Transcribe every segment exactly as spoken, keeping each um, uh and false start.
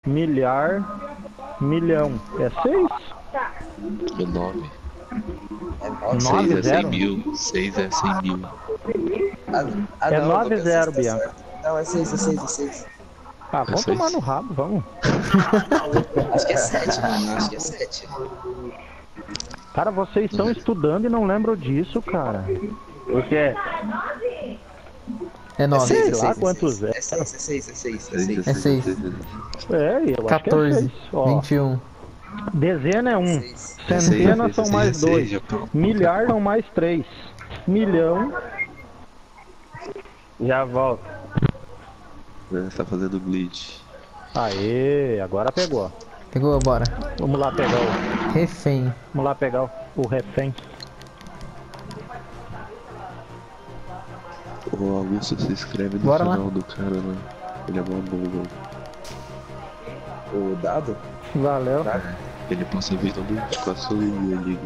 milhar, milhão. É seis? É nove. É nove. seis é cem zero? mil. seis é cem mil. Ah, ah, É não, nove Lucas, zero, tá Bianca. certo. Não, é seis, é seis, é seis. Ah, É vamos seis? tomar no rabo, vamos. Acho que é sete, mano. Acho que é sete. Cara, vocês estão estudando e não lembram disso, cara. O que? É É nove. seis, Sei é lá seis, quantos é é. seis, é seis, é seis, é seis seis. É seis. É, eu acho que é quatorze. seis. Ó, vinte e um. dezena é um. Seis. É seis, Centenas é são seis, mais é seis, dois. já pronto. Milhar são mais três. Milhão. Já volto. Tá fazendo glitch. Aê, agora pegou. Pegou, bora. Vamos lá pegar o. Refém. Vamos lá pegar o, o refém. O Augusto se inscreve no Bora lá. canal do cara lá. Ele é mó bom, O dado? Valeu. ele passa vídeo no vinte e ali.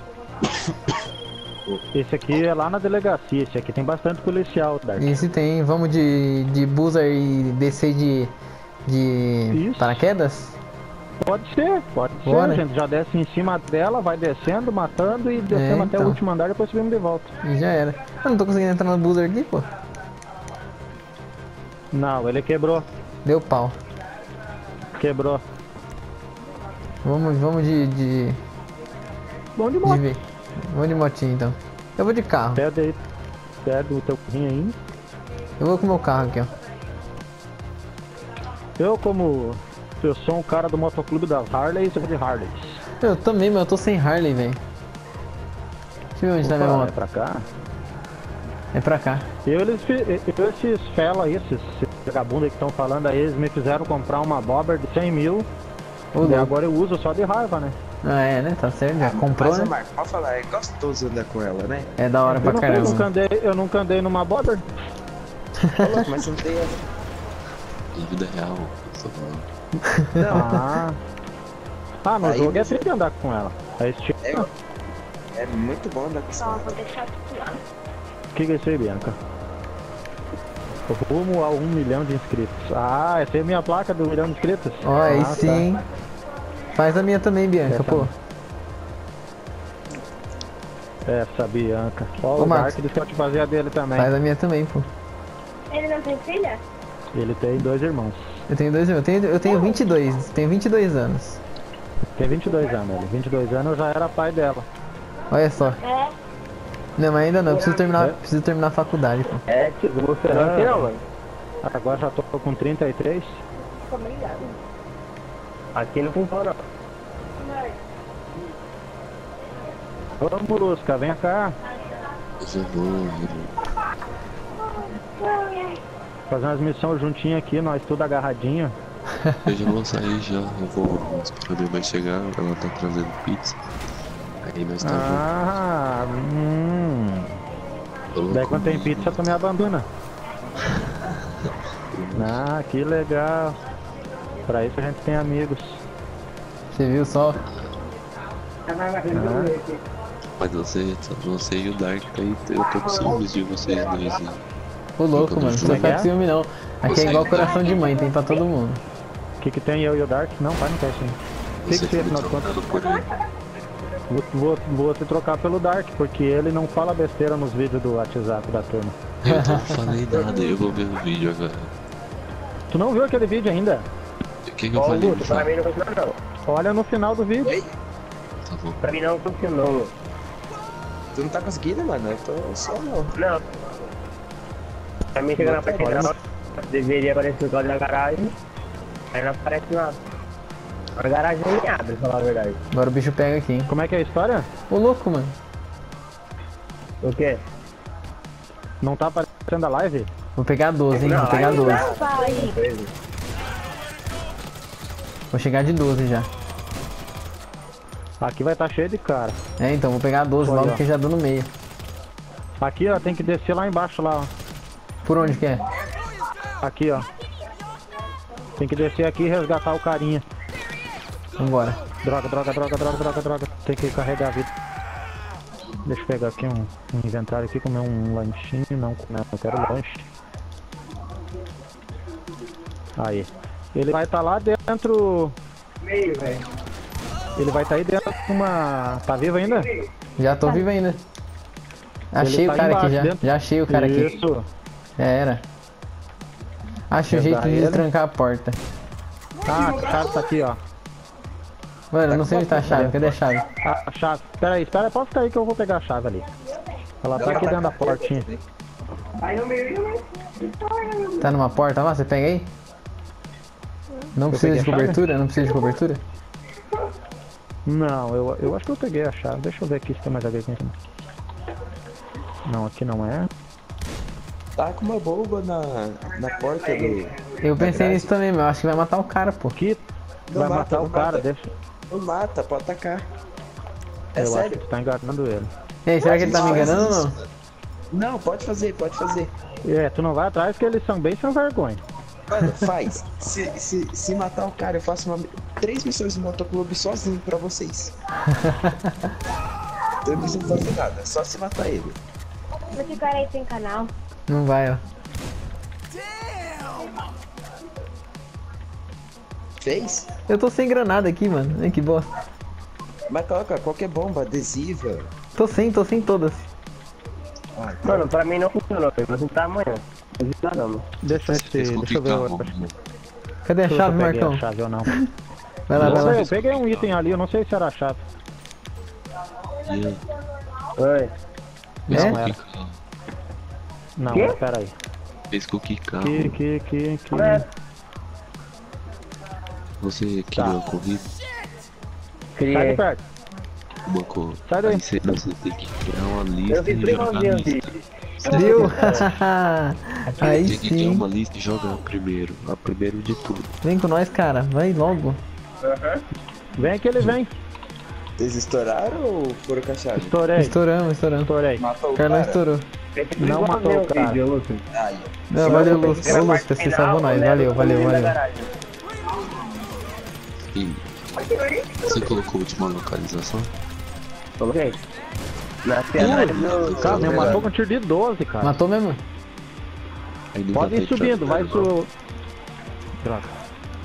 Esse aqui é lá na delegacia. Esse aqui tem bastante policial, Dark. Esse tem. Vamos de, de buzzer e descer de. de. Isso. paraquedas? Pode ser, pode Bora. ser. A gente já desce em cima dela, vai descendo, matando e descendo até então. o último andar, depois subimos de volta. E já era. Eu não tô conseguindo entrar no buzzer aqui, pô. Não, ele quebrou. Deu pau. Quebrou. Vamos, vamos de. de. Bom de de moto. ver. Vamos de motinho então. Eu vou de carro. Pede aí. Pede o teu carrinho aí. Eu vou com o meu carro aqui, ó. Eu, como eu sou um cara do motoclube das Harley, eu vou de Harley. Eu também, mas eu tô sem Harley, velho. Deixa eu ver onde tá minha Opa, é moto. pra cá. É pra cá. Eu, eles, eu, esses fela aí, esses, esses vagabundos que estão falando aí, eles me fizeram comprar uma bobber de cem mil. Ô, E louco. agora eu uso só de raiva, né? Ah, é, né? Tá certo, já comprou, Mas, ô, né? Marco, pode falar, é gostoso andar com ela, né? É da hora Eu, pra não, eu, nunca caramba. andei, eu nunca andei numa bobber. Ô, louco, mas você não tem ela. Na vida real, tô falando. Não, Ah, ah no Aí jogo é você- triste andar com ela. É estilo. é, é muito bom andar com essa. Então, eu vou deixar tudo lá. O que, que é isso aí, Bianca? Rumo a um milhão de inscritos. Ah, essa é a minha placa do milhão de inscritos? Ó, aí Ah, sim, tá. hein? Faz a minha também, Bianca, É, tá. pô. Essa Bianca. Ó, Ô, o Marcos. Dark disse que eu te fazer a dele também. Faz a minha também, pô. Ele não tem filha? Ele tem dois irmãos. Eu tenho dois, eu tenho, eu tenho vinte e dois, tenho vinte e dois anos. Tem vinte e dois anos, ele. vinte e dois anos eu já era pai dela. Olha só. É. Não, mas ainda não, eu preciso terminar, É? preciso terminar a faculdade, pô. É, tipo, você não aqui não, mano. Agora já tô com trinta e três. Obrigado. Aqui não funciona. Vamos, Lusca, vem cá. Eu já vou, eu Fazer umas missões juntinho aqui, nós tudo agarradinho. Eu já vou sair já, eu vou esperar a minha mãe chegar, ela tá trazendo pizza. Aí nós tá Ah, hum. junto. Daí quando tem pizza tu me abandona. Ah, que legal. Pra isso a gente tem amigos. Você viu só? Ah, Mas você, você e o Dark aí, eu tô com ciúmes de vocês dois aí. Ô louco, Como mano, não é precisa que ficar é? com ciúme não. Aqui Você é igual é coração Dark. de mãe, tem pra todo mundo. o que que tem eu e o Dark? Não, pai, não quer sim. O que Você que tem, foi afinal de contas? trocado por ele. Vou, vou, vou te trocar pelo Dark, porque ele não fala besteira nos vídeos do WhatsApp da turma. Eu não falei nada, eu vou ver o vídeo agora. Tu não viu aquele vídeo ainda? O que que eu Ó, falei? Guto, pra mim não funcionou não. Olha no final do vídeo. Oi? Tá bom. Pra mim não funcionou. Tu não tá conseguindo, mano? Eu tô só não. Não. Pra mim chega na parte final, deveria aparecer o código da garagem. Aí não aparece nada. A garagem nem abre, pra falar a verdade. Agora o bicho pega aqui, hein. Como é que é a história? Ô louco, mano. O quê? Não tá aparecendo a live? Vou pegar doze, hein, Não, vou pegar aí- doze. Vai. Coisa. Vou chegar de doze já. Aqui vai estar cheio de cara. É, então, vou pegar doze Olha, logo ó. que já dou no meio. Aqui, ó, tem que descer lá embaixo, lá, ó. Por onde que é? Aqui, ó. Tem que descer aqui e resgatar o carinha. Vambora. Droga, droga, droga, droga, droga, droga. Tem que carregar a vida. Deixa eu pegar aqui um, um inventário aqui, comer um lanchinho. Não, comer, eu quero lanche. Aí. Ele vai estar lá dentro. Meio, velho. Ele vai estar aí dentro de uma. Tá vivo ainda? Já tô vivo ainda. Achei Ele o tá cara aqui embaixo, já. dentro. Já achei o cara aqui. Isso. Já era. Acho um Pegar jeito de ele. destrancar a porta. Ah, a chave tá aqui, ó. Mano, eu não sei onde tá a chave. Cadê a chave? Ah, a chave. Pera aí, espera, pode ficar aí que eu vou pegar a chave ali. Ela tá aqui dentro da portinha. Aí no meio, Tá numa porta lá? Você pega aí? Não precisa peguei de a chave? cobertura? Não precisa de cobertura? Não, eu, eu acho que eu peguei a chave. Deixa eu ver aqui se tem mais alguém aqui em cima. Não, aqui não é. Tá com uma bomba na, na porta do... Eu pensei grade. nisso também, mas eu acho que vai matar o cara, pô. Aqui Não vai mata, matar não o cara, mata. deixa. Não mata, pode atacar. É eu acho sério? que tu tá enganando ele. E aí, será que ele tá me Faz enganando ou isso. não? Não, pode fazer, pode fazer. É, tu não vai atrás que eles são bem sem vergonha. Mano, faz. Se, se, se matar o cara, eu faço uma, três missões no motoclube sozinho pra vocês. Eu não preciso fazer nada, só se matar ele. Esse cara aí tem canal. Não vai, ó. Fez? Eu tô sem granada aqui, mano. Ai, que bosta. Mas coloca qualquer bomba adesiva. Tô sem, tô sem todas. Ah, tá. Mano, pra mim não funcionou, eu vou tentar amanhã. Não, não, mano. Deixa eu ver se. Deixa eu ver. Eu, Cadê a se eu chave, peguei Marcão? a chave ou não. Vai lá, Não vai sei, lá. eu peguei um item ali, eu não sei se era a chave. Oi. Fez É? com que carro? Não, Quê? pera aí. Fez com que carro? Que, que, que, que. É, Você Tá. criou a corrida? Sai de criei. perto. Uma cor. Sai daí. Aí você, você tem que criar uma Eu lista fiz e jogar a igualzinho, lista. filho. Viu? Aí Tem que criar sim. uma lista e jogar primeiro. A primeiro de tudo. Vem com nós, cara. Vai logo. Vem que ele vem. Vocês estouraram ou foram com a chave? Estourei. Estouramos, estouramos. Estourei. Matou O o Carlão cara? estourou. Não matou o cara. Vídeo, Lucas. Aí, Não, valeu, Lúcio. Ô, Lúcio, você salvou nós. Valeu, valeu, valeu. E você colocou a última localização? Coloquei. Nasci atrás do... Cara, me matou com tiro de doze, cara. Matou mesmo? Aí não Pode vai ir ter subindo, trap, vai não. su... Droga.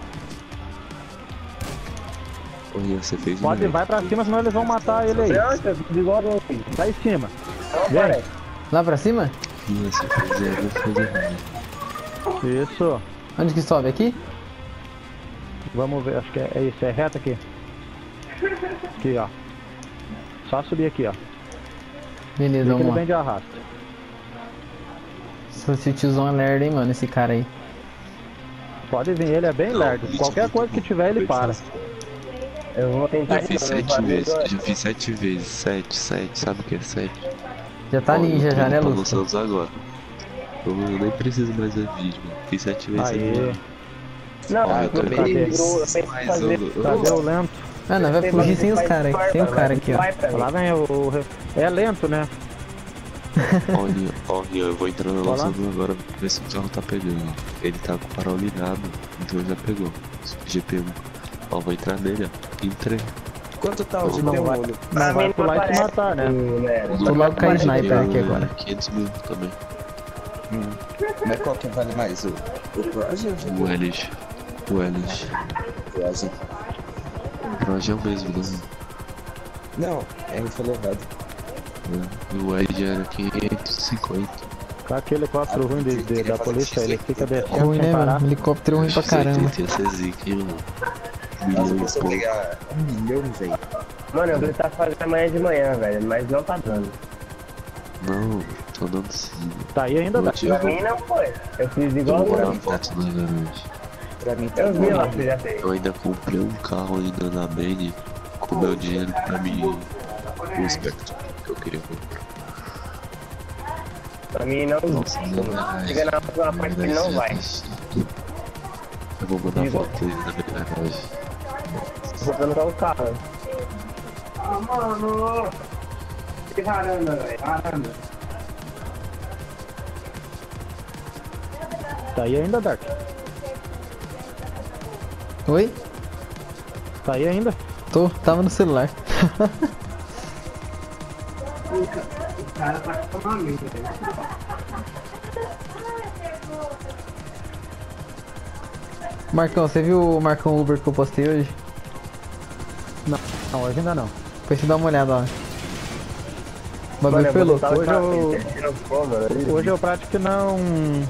Ô, Rian, você fez Pode, um vai pra cima, senão eles vão matar ele aí. Nossa, eu fiz igual filho. Vai em cima. Não, Vem. parece. Lá pra cima? Rian, se fizer, eu vou fazer errado. Isso. Onde que sobe? Aqui? Vamos ver, acho que é, é isso, é reto aqui. Aqui, ó. Só subir aqui, ó. Beleza, Vê que ele vamos vem lá. de arrasto. Esse tiozão é lerdo, hein, mano, esse cara aí. Pode vir, ele é bem lerdo. Qualquer coisa que tiver, ele para. Eu vou tentar... Já fiz de novo, sete fazer vezes, igual- já fiz sete vezes, sete, sete, sabe o que é sete? Já tá Ó, ninja eu tô já, né, indo pra Lúcio? Los Santos agora. Eu nem preciso mais ver vídeo, mano. Fiz sete vezes Aí. agora. Não, Ah, eu eu também também. eu pensei em Mas fazer... eu- Cadê o lento? Ah, não, vai fugir sem os caras. Tem o cara aqui, ó. Vai pra mim. Lá vem o... o- É lento, né? Olha, ó, Rian, eu vou entrar na Vai lá. nossa rua agora, ver se o carro tá pegando. Ele tá com o farol ligado, então já pegou. G P um. Ó, vou entrar nele, ó. Entrei. quanto tá o Não G P vai. um, olho? Não, vai mim pular e te aparece, matar, né? né? Tô logo com a sniper aqui Eu, agora. quinhentos mil também. Mas qual que vale mais? O, o Proje ou o G P um? O Elish. O Elish. Proje. O Proje é o mesmo, né? Não, é eu falei errado. É. O Elish era quinhentos e cinquenta. Com aquele helicóptero ruim de, de- da polícia, ele fica descendo Ruim, sem né, parar. mano? Helicóptero ruim pra caramba. Ia ser zica, hein, mano. Nossa, Milhão e se eu pouco. pegar um milhão, velho. Mano, eu vou tentar fazer amanhã de manhã, velho, mas não tá dando. Não, tô dando sim. Tá aí ainda dá. Motivo. Pra mim não foi. Eu fiz Eu igual vou eu. mandar foto na garagem. Pra mim tá Eu vi bom. lá, você já fez. Eu ainda comprei um carro ainda na Bene com meu dinheiro pra mim. O Spectrum que eu queria comprar. Pra mim não. Nossa, na garagem. Chega na próxima parte que ele não vai. Eu vou mandar foto dele na minha garagem. Vou colocar o carro. Ah, mano! Que varanda, velho, varanda. Tá aí ainda, Dark. Oi? Tá aí ainda. Tô, tava no celular. O cara tá com uma amiga, velho. Marcão, você viu o Marcão Uber que eu postei hoje? Não, hoje ainda não. Depois você dá uma olhada lá. O bagulho foi louco. Hoje eu, hoje eu praticamente não...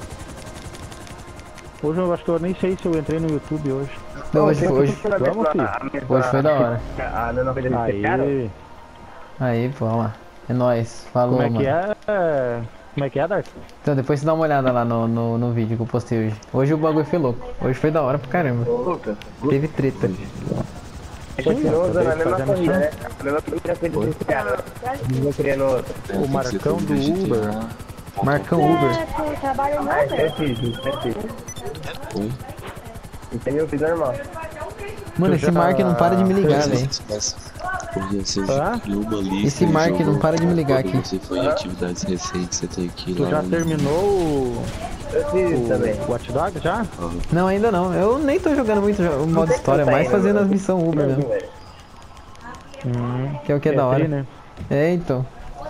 Hoje eu acho que eu nem sei se eu entrei no YouTube hoje. Não, hoje, hoje, Vamos, filho. hoje foi da hora. Aí, Aí, pô, olha lá. É nóis. Falou, como é mano. que é? Como é que é, Dark? Então depois você dá uma olhada lá no, no, no vídeo que eu postei hoje. Hoje o bagulho foi louco. Hoje foi da hora pra caramba. Teve treta. Continua usando a mesma fazendo corrida, som. né? A mesma corrida que eles criaram. Não criando outra. O Marcão do Uber. Marcão Uber. É, tu trabalha no Ah, isso é Uber? fiz, isso é fiz. Oi? Entendeu? Eu fiz normal. Mano, esse Mark não para de me ligar, velho. Porque você Hã? viu uma lista. Esse e Mark jogou não para de me ligar quando aqui. Você foi em atividades recentes, você tem que ir Tu lá. já no- terminou o, Eu fiz isso também. o Watch Dogs já? Não, ainda não. Eu nem tô jogando muito jo- o modo história, mais fazendo as missões Uber mesmo. Hum, Que é o que é da hora. tri, né? É, então.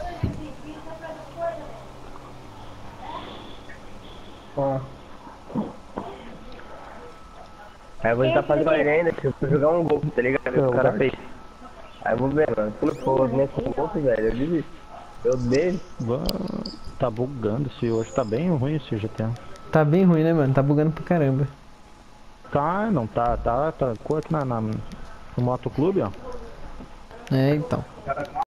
Aí eu vou estar fazendo ele ainda, que eu vou jogar um gol, tá ligado? Eu O cara guardo. fez. Aí eu vou ver, mano. Se não for nem com gol, velho, eu desisto. Eu odeio. Va- Tá bugando esse hoje, tá bem ruim esse G T A. Tá bem ruim, né, mano? Tá bugando pra caramba. Tá, não tá, tá, tá, aqui na, na, no motoclube, ó. É, então.